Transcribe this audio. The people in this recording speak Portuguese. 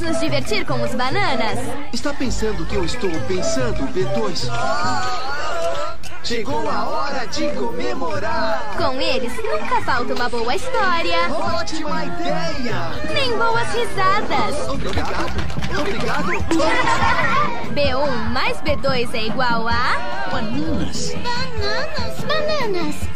nos divertir com os bananas. Está pensando o que eu estou pensando, B2? Chegou a hora de comemorar. Com eles, nunca falta uma boa história. Ótima ideia! Nem boas risadas. Obrigado. B1 mais B2 é igual a... Bananas. Bananas.